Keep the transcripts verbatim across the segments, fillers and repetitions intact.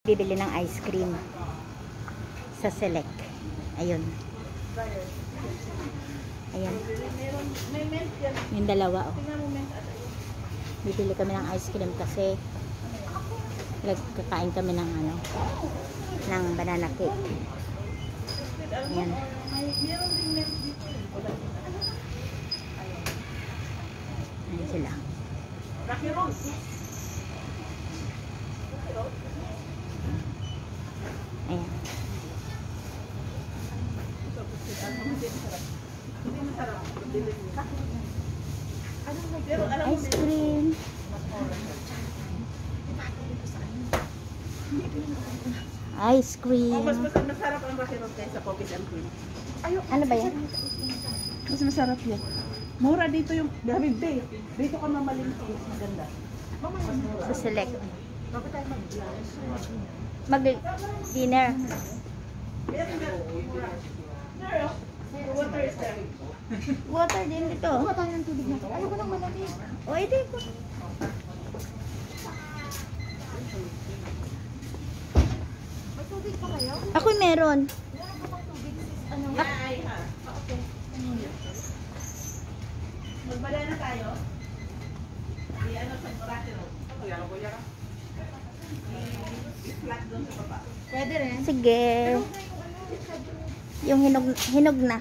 Bibili ng ice cream sa Select. Ayun. Ayan. Yung dalawa, oh. Bibili kami ng ice cream kasi nagkakain kami ng ano, ng banana cake. Ayan. Ayan sila. Ayan. Ice cream. Ice cream. Oh, mas masarap ang Rocky-Rock kaysa cookies and cream. Ano ba yan? Mas masarap yan. Mura dito yung David Bay. Dito ka mamalingki. Maganda. Sa Select. Mag-dinner. Water is there. Water din ito. Kuha tayo ng tubig natin. Ayaw ko nang malamig. O, ito ko. May tubig pa kayo? Ako meron. Wala ko pang tubig. Ano? Ay, ha. Okay. Magbala na tayo. Di ano sa Rocky-Rock. Ano ko yan? I-flat doon sa baba. Pwede rin. Sige. Yung hinog, hinog na.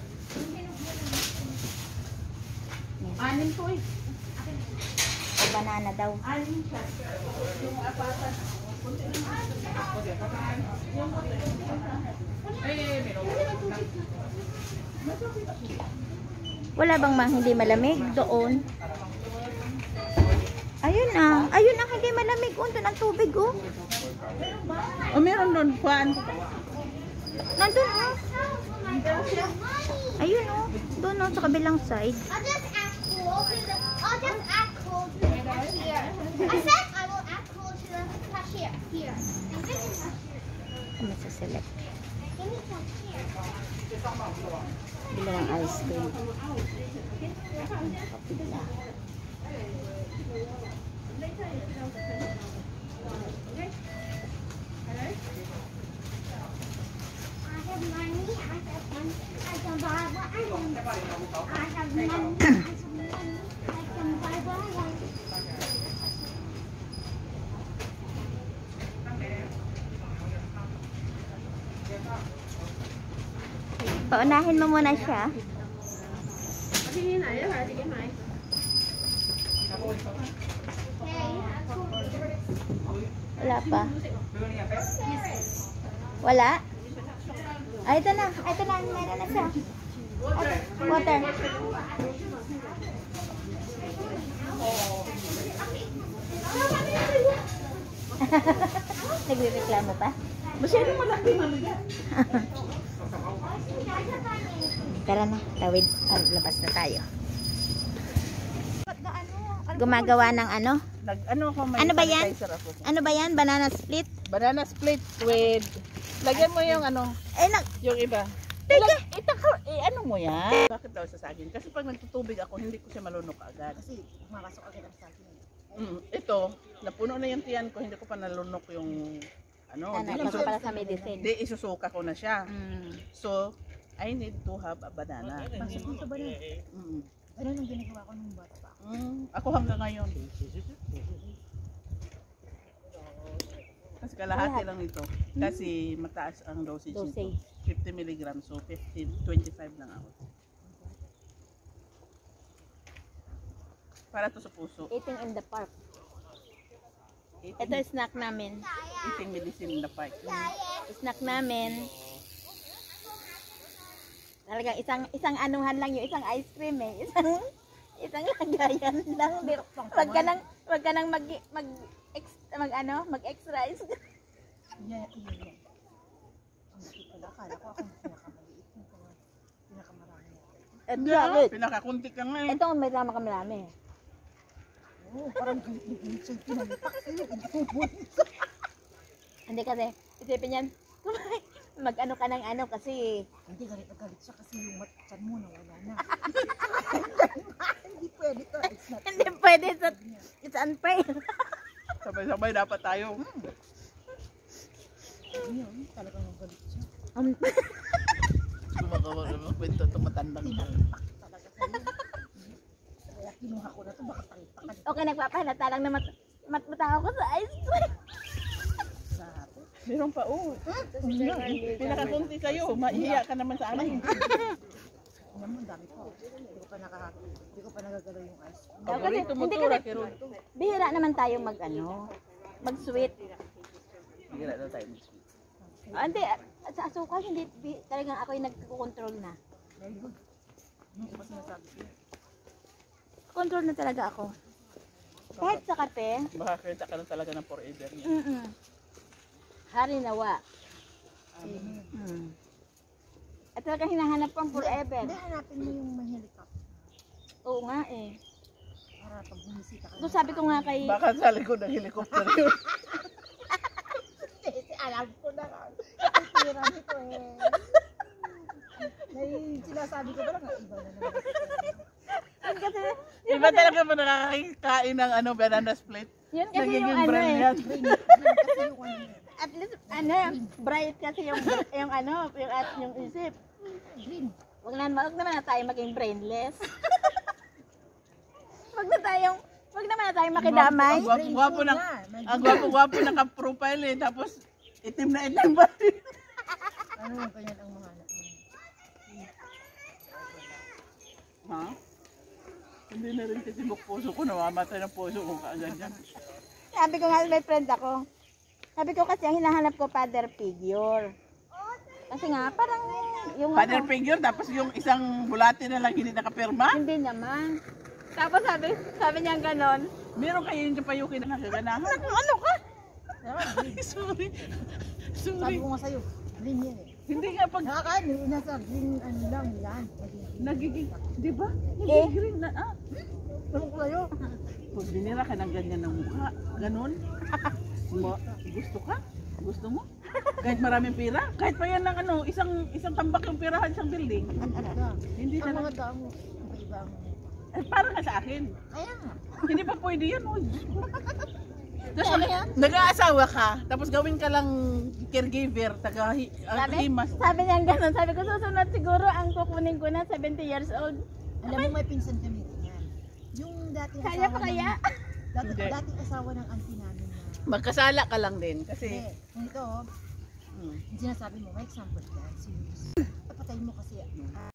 Anim to eh. O, banana daw. Anim siya. Yung apatan. Wala bang mga hindi malamig doon? Ayun ah. Ayun ang hindi malamig. Oh, doon ang tubig, oh. O meron doon. Kuhaan. Nandun, oh. Ayun, oh. Doon, oh, sa kabilang side. I'll just act cool to the, I'll just act cool to the cashier. I said I will act cool to the cashier. Here. And this is cashier. Kami sa Select. Give me cashier. Bila ng ice cream. Kapila. I have money. I have money. I can buy what I want. I have money. I have money. I can buy what I want. Paunahin mo muna siya. Wala pa. Wala? Ay, ito na. Ito na. Meron na siya. Ito, water. Nagre-reklamo pa? Masyadong malaki mamigat. Tara na. Tawid. Ah, labas na tayo. But the ano? Gumagawa ng ano? Nag, ano, ko, may Ano ba yan? sanitizer ako. Ano ba yan? Banana split? Banana split with... Lagyan mo yung ano, Eh, nag... yung iba. Teka! Ilag, itaka, eh, ano mo yan? Bakit daw sa saging? Kasi pag nagtutubig ako, hindi ko siya malunok agad. Kasi pumasok agad ang saging. Mm, ito, napuno na yung tiyan ko, hindi ko pa nalunok yung... Ano, Ano, di, ito isu- para sa medicine. di isusuka ko na siya. Mm. So, I need to have a banana. Pasok mo sa banana. Mm. Ano nang ginagawa ko nung bata pa ako? Mm, ako hanggang ngayon. Kasi kalahati lang ito. Kasi mataas ang dosage nito. Dosage. fifty milligrams, so fifty, twenty-five lang ako. Para to sa puso. Eating in the park. Eating, Ito snack namin. eating medicine in the park. Snack namin. Talagang isang isang anuhan lang yung isang ice cream eh. Isang isang lagayan lang. Di, wag ka nang wag ka nang mag mag ex, mag ano, mag extra ice cream. Yeah, yeah, yeah. Ang cute pala. Akala ko akong pinakamaliit. Yung pinakamarami. Hindi Yeah, ako, wait. pinakakunti ka nga eh. Ito may tama kami namin. Oo, parang galit-galit siya. Pinalipak sa'yo. Hindi kasi isipin niyan, mag ano ka ng ano kasi Hindi, galit na galit siya kasi yung matchan mo nawala na. Hindi pwede to. It's not hindi pwede. It's, it's unfair. Sabay-sabay dapat tayo. Yun, talagang magalit siya. Um, Gumagawa naman kwento itong matandang talpak talaga sa'yo. Kaya kinuha ko na ito, baka talpakan. okay, nagpapahalata lang na mat matmata ako sa ice cream. Sabi. Meron pa, oh. Pinakakunti sa'yo, maiiya ka naman sa amin. Alam mo, dami ko. Hindi ko pa nakaka... Hindi ko pa nagagalaw yung ice cream. Kasi, Paborito mo hindi to, kasi, Rocky Road to. bihira naman tayo mag ano, mag sweet. Bihira na tayo mag-sweet. Ah, hindi, at sa asukal, hindi, bi, talagang ako yung nagkukontrol na. Very good. Ano ba sinasabi ko? Control na talaga ako. Kahit sa kape, Baka kita ka na talaga ng forever niya. mm hari nawa. Mm. At talagang hinahanap ko ang forever. Hindi, hanapin mo yung may helicopter. Oo nga eh. Para pag bumisita ka. So sabi ko nga kay, Baka sa likod ng helicopter yun. Hindi, alam ko na nga. Tira nito eh. May sinasabi ko ba lang, iba na naman. yun kasi, Iba talaga mo nakakakain ng ano, banana split. yun kasi yung Nagiging ano brand eh. yan. Green, green kasi yung ano eh. At least, ano, bright kasi yung, yung ano, yung, at yung isip. Green. Wag na, wag naman na tayo maging brainless. wag na tayong, wag naman na tayong makidamay. Ang gwapo-gwapo ng, ang gwapo-gwapo ng ka-profile eh. Tapos, itim na itim ba? Ano yung ganyan ang mga anak mo? Ha? Hindi na rin kasi puso ko, namamatay ng puso ko kaganyan. Sabi ko nga, may friend ako. Sabi ko kasi ang hinahanap ko father figure. Kasi nga, parang yung Father ano, figure, tapos yung isang bulate na lang hindi nakapirma. hindi naman. Tapos sabi, sabi niya ganon. Meron kayo yung kapayuki na nakaganahan. Ano ka? Ay, sorry. Sabi Sorry. ko nga sa'yo, green yan eh. Hindi nga pag Nakakain, yung nasa green ano lang yan. nagiging, di ba? Eh. Nagiging na, ah. Tanong ko sa'yo. Pag binira ka ng ganyan ng mukha, ganon. Ma, gusto ka? Gusto mo? Kahit maraming pira? Kahit pa yan ng ano, isang isang tambak yung pirahan isang building. Ang talaga. Hindi Ang na mga damo, iba-iba ang... eh, para nga sa akin. Kaya nga. Hindi pa pwede yan. Oh. Tapos nag-aasawa ka, tapos gawin ka lang caregiver, taga hi- ah, Sabi, himas. sabi niya ganon. Sabi ko, susunod siguro ang kukunin ko na seventy years old. Alam mo, may pinsan kami yan. Yung dating Kaya asawa pa kaya? ng... Dati, Hindi. dating asawa ng auntie namin na... Magkasala ka lang din kasi Hindi, kung ito, hmm. yung sinasabi mo, may example yan. Serious. Papatayin mo kasi